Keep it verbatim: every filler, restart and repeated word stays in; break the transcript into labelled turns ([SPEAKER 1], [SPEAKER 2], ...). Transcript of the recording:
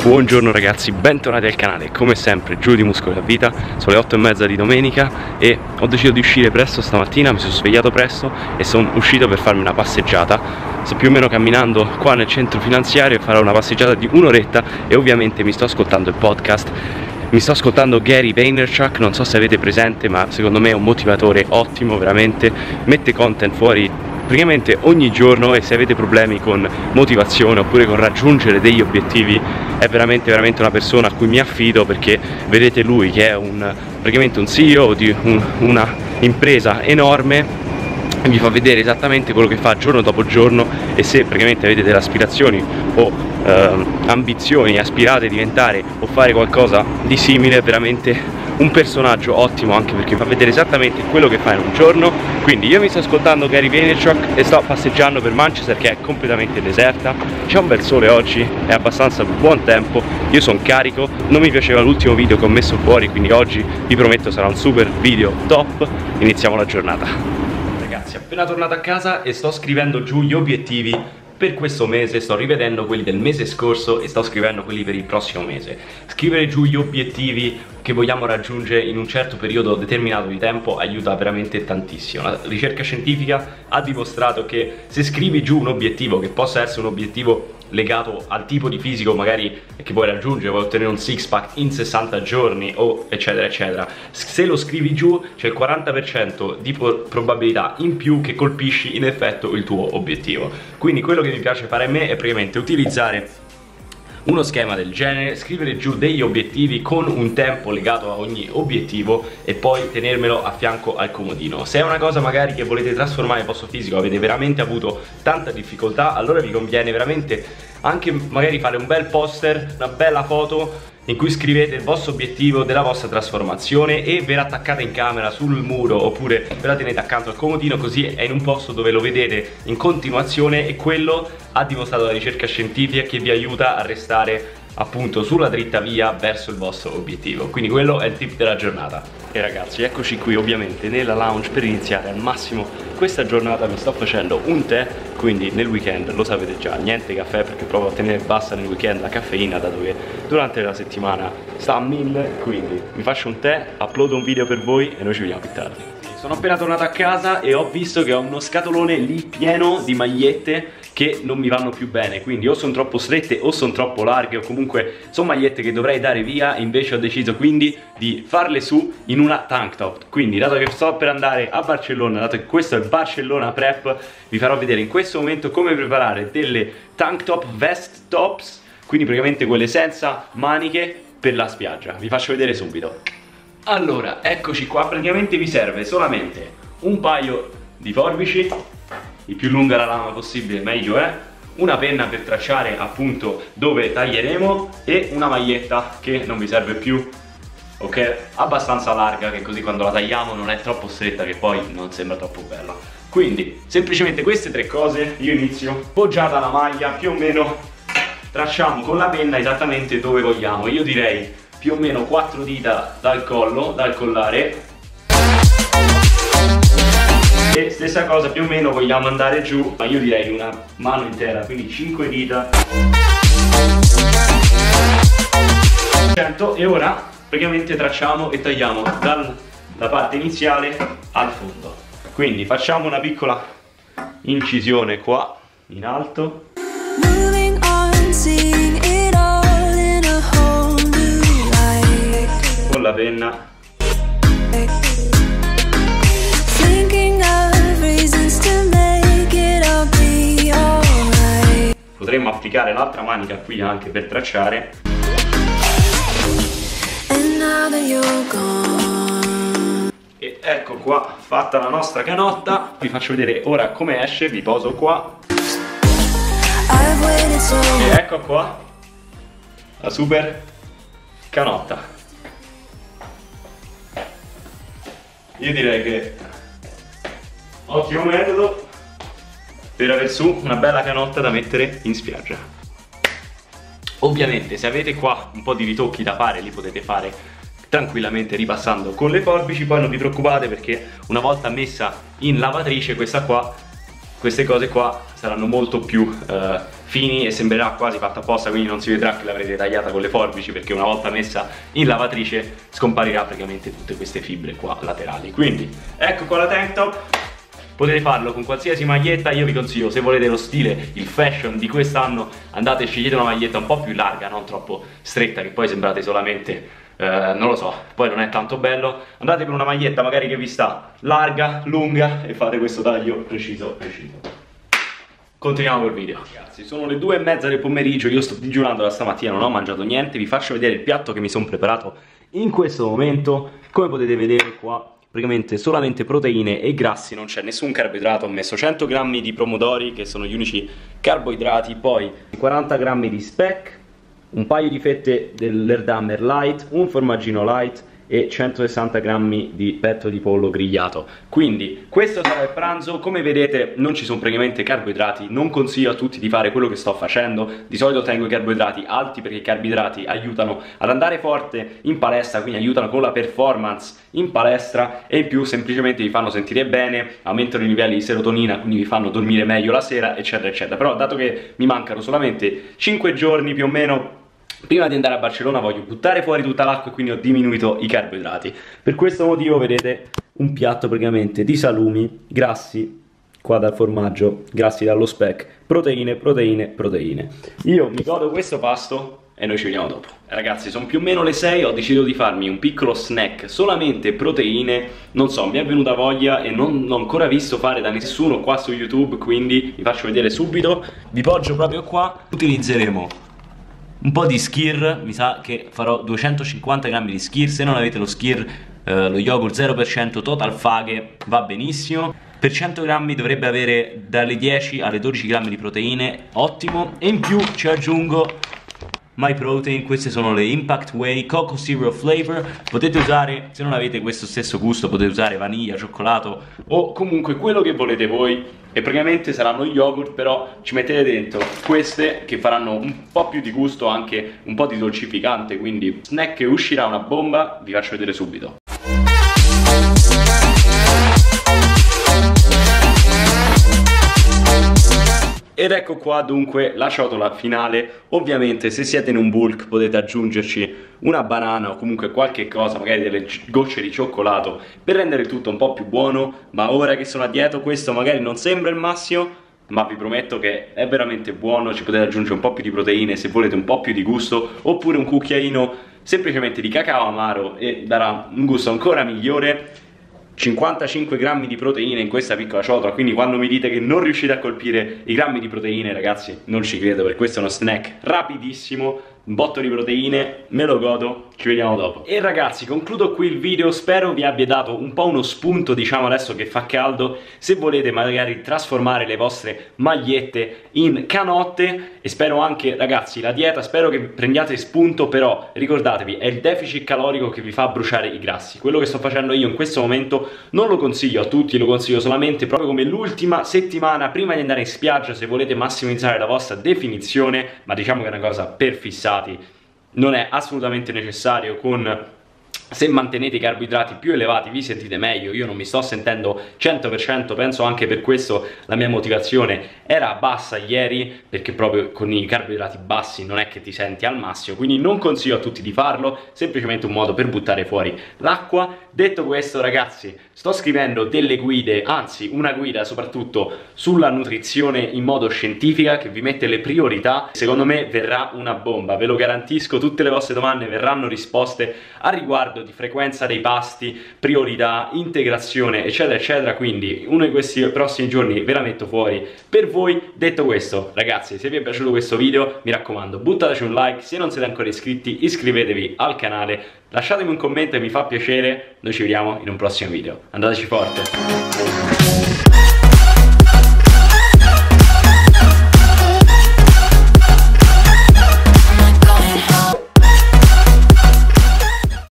[SPEAKER 1] Buongiorno ragazzi, bentornati al canale. Come sempre giù di muscoli a vita. Sono le otto e mezza di domenica e ho deciso di uscire presto stamattina. Mi sono svegliato presto e sono uscito per farmi una passeggiata. Sto più o meno camminando qua nel centro finanziario e farò una passeggiata di un'oretta. E ovviamente mi sto ascoltando il podcast. Mi sto ascoltando Gary Vaynerchuk, non so se avete presente, ma secondo me è un motivatore ottimo, veramente. Mette content fuori praticamente ogni giorno e se avete problemi con motivazione oppure con raggiungere degli obiettivi è veramente veramente una persona a cui mi affido, perché vedete lui che è un, praticamente un C E O di un, una impresa enorme e vi fa vedere esattamente quello che fa giorno dopo giorno. E se praticamente avete delle aspirazioni o eh, ambizioni, aspirate a diventare o fare qualcosa di simile, è veramente un personaggio ottimo, anche perché fa vedere esattamente quello che fa in un giorno. Quindi io mi sto ascoltando Gary Vaynerchuk e sto passeggiando per Manchester, che è completamente deserta. C'è un bel sole oggi, è abbastanza buon tempo, io sono carico. Non mi piaceva l'ultimo video che ho messo fuori, quindi oggi vi prometto sarà un super video top. Iniziamo la giornata. Ragazzi, appena tornato a casa e sto scrivendo giù gli obiettivi per questo mese. Sto rivedendo quelli del mese scorso e sto scrivendo quelli per il prossimo mese. Scrivere giù gli obiettivi che vogliamo raggiungere in un certo periodo determinato di tempo aiuta veramente tantissimo. La ricerca scientifica ha dimostrato che se scrivi giù un obiettivo, che possa essere un obiettivo legato al tipo di fisico magari che vuoi raggiungere, vuoi ottenere un six pack in sessanta giorni o eccetera eccetera, se lo scrivi giù c'è il quaranta per cento di probabilità in più che colpisci in effetto il tuo obiettivo. Quindi quello che mi piace fare a me è praticamente utilizzare uno schema del genere, scrivere giù degli obiettivi con un tempo legato a ogni obiettivo e poi tenermelo a fianco al comodino. Se è una cosa magari che volete trasformare in vostro fisico, avete veramente avuto tanta difficoltà, allora vi conviene veramente anche magari fare un bel poster, una bella foto in cui scrivete il vostro obiettivo della vostra trasformazione e ve la attaccate in camera sul muro oppure ve la tenete accanto al comodino, così è in un posto dove lo vedete in continuazione. E quello ha dimostrato la ricerca scientifica che vi aiuta a restare appunto sulla dritta via verso il vostro obiettivo. Quindi quello è il tip della giornata. E ragazzi, eccoci qui ovviamente nella lounge per iniziare al massimo questa giornata. Mi sto facendo un tè, quindi nel weekend lo sapete già, niente caffè perché provo a tenere bassa nel weekend la caffeina, dato che durante la settimana sta a mille. Quindi mi faccio un tè, uploado un video per voi e noi ci vediamo più tardi. Sono appena tornato a casa e ho visto che ho uno scatolone lì pieno di magliette che non mi vanno più bene, quindi o sono troppo strette o sono troppo larghe, o comunque sono magliette che dovrei dare via. Invece ho deciso quindi di farle su in una tank top. Quindi dato che sto per andare a Barcellona, dato che questo è il Barcellona Prep, vi farò vedere in questo momento come preparare delle tank top vest tops, quindi praticamente quelle senza maniche per la spiaggia. Vi faccio vedere subito. Allora, eccoci qua, praticamente vi serve solamente un paio di forbici, il più lunga la lama possibile meglio è, una penna per tracciare appunto dove taglieremo e una maglietta che non vi serve più, ok? Abbastanza larga, che così quando la tagliamo non è troppo stretta, che poi non sembra troppo bella. Quindi semplicemente queste tre cose. Io inizio poggiata la maglia, più o meno tracciamo con la penna esattamente dove vogliamo. Io direi più o meno quattro dita dal collo, dal collare. E stessa cosa più o meno vogliamo andare giù, ma io direi una mano intera, quindi cinque dita. E ora praticamente tracciamo e tagliamo dalla parte iniziale al fondo. Quindi facciamo una piccola incisione qua in alto con la penna. Potremmo applicare l'altra manica qui anche per tracciare. E ecco qua fatta la nostra canotta. Vi faccio vedere ora come esce, vi poso qua. E ecco qua la super canotta. Io direi che ottimo metodo per aver su una bella canotta da mettere in spiaggia. Ovviamente se avete qua un po' di ritocchi da fare li potete fare tranquillamente ripassando con le forbici. Poi non vi preoccupate, perché una volta messa in lavatrice questa qua, queste cose qua saranno molto più eh, fini e sembrerà quasi fatta apposta, quindi non si vedrà che l'avrete tagliata con le forbici, perché una volta messa in lavatrice scomparirà praticamente tutte queste fibre qua laterali. Quindi ecco qua la tank top. Potete farlo con qualsiasi maglietta. Io vi consiglio, se volete lo stile, il fashion di quest'anno, andate e scegliete una maglietta un po' più larga, non troppo stretta, che poi sembrate solamente, eh, non lo so, poi non è tanto bello. Andate per una maglietta magari che vi sta larga, lunga, e fate questo taglio preciso, preciso. Continuiamo col video. Ragazzi, sono le due e mezza del pomeriggio, io sto digiunando da stamattina, non ho mangiato niente. Vi faccio vedere il piatto che mi sono preparato in questo momento. Come potete vedere qua, praticamente solamente proteine e grassi, non c'è nessun carboidrato. Ho messo cento grammi di pomodori, che sono gli unici carboidrati, poi quaranta grammi di speck, un paio di fette dell'Erdammer light, un formaggino light e centosessanta grammi di petto di pollo grigliato. Quindi questo sarà il pranzo. Come vedete non ci sono praticamente carboidrati, non consiglio a tutti di fare quello che sto facendo. Di solito tengo i carboidrati alti perché i carboidrati aiutano ad andare forte in palestra, quindi aiutano con la performance in palestra, e in più semplicemente vi fanno sentire bene, aumentano i livelli di serotonina, quindi vi fanno dormire meglio la sera, eccetera eccetera. Però dato che mi mancano solamente cinque giorni più o meno prima di andare a Barcellona, voglio buttare fuori tutta l'acqua e quindi ho diminuito i carboidrati. Per questo motivo vedete un piatto praticamente di salumi, grassi qua dal formaggio, grassi dallo speck, proteine, proteine, proteine. Io mi godo questo pasto e noi ci vediamo dopo. Ragazzi, sono più o meno le sei, ho deciso di farmi un piccolo snack, solamente proteine. Non so, mi è venuta voglia e non l'ho ancora visto fare da nessuno qua su YouTube, quindi vi faccio vedere subito. Vi poggio proprio qua. Utilizzeremo un po' di skyr, mi sa che farò duecentocinquanta grammi di skyr. Se non avete lo skyr, eh, lo yogurt zero per cento Total Faghe va benissimo. Per cento grammi dovrebbe avere dalle dieci alle dodici grammi di proteine, ottimo. E in più ci aggiungo MyProtein, queste sono le Impact Whey Cocoa Zero Flavor. Potete usare, se non avete questo stesso gusto, potete usare vaniglia, cioccolato o comunque quello che volete voi. E praticamente saranno yogurt, però ci mettete dentro queste che faranno un po' più di gusto, anche un po' di dolcificante. Quindi snack che uscirà una bomba, vi faccio vedere subito. Ed ecco qua dunque la ciotola finale. Ovviamente se siete in un bulk potete aggiungerci una banana o comunque qualche cosa, magari delle gocce di cioccolato, per rendere il tutto un po' più buono. Ma ora che sono a dieta questo magari non sembra il massimo, ma vi prometto che è veramente buono. Ci potete aggiungere un po' più di proteine se volete un po' più di gusto, oppure un cucchiaino semplicemente di cacao amaro e darà un gusto ancora migliore. cinquantacinque grammi di proteine in questa piccola ciotola, quindi quando mi dite che non riuscite a colpire i grammi di proteine, ragazzi, non ci credo, perché questo è uno snack rapidissimo, un botto di proteine, me lo godo, ci vediamo dopo. E ragazzi, concludo qui il video, spero vi abbia dato un po' uno spunto, diciamo adesso che fa caldo, se volete magari trasformare le vostre magliette in canotte. E spero anche, ragazzi, la dieta, spero che prendiate spunto, però ricordatevi, è il deficit calorico che vi fa bruciare i grassi. Quello che sto facendo io in questo momento non lo consiglio a tutti, lo consiglio solamente proprio come l'ultima settimana prima di andare in spiaggia, se volete massimizzare la vostra definizione, ma diciamo che è una cosa per fissare. Non è assolutamente necessario. Con se mantenete i carboidrati più elevati vi sentite meglio. Io non mi sto sentendo cento per cento, penso anche per questo la mia motivazione era bassa ieri, perché proprio con i carboidrati bassi non è che ti senti al massimo. Quindi non consiglio a tutti di farlo, semplicemente un modo per buttare fuori l'acqua. Detto questo, ragazzi, sto scrivendo delle guide, anzi una guida soprattutto sulla nutrizione in modo scientifica, che vi mette le priorità. Secondo me verrà una bomba, ve lo garantisco. Tutte le vostre domande verranno risposte a riguardo di frequenza dei pasti, priorità, integrazione, eccetera eccetera. Quindi uno di questi prossimi giorni ve la metto fuori per voi. Detto questo, ragazzi, se vi è piaciuto questo video, mi raccomando, buttateci un like. Se non siete ancora iscritti, iscrivetevi al canale, lasciatemi un commento e mi fa piacere. Noi ci vediamo in un prossimo video, andateci forte.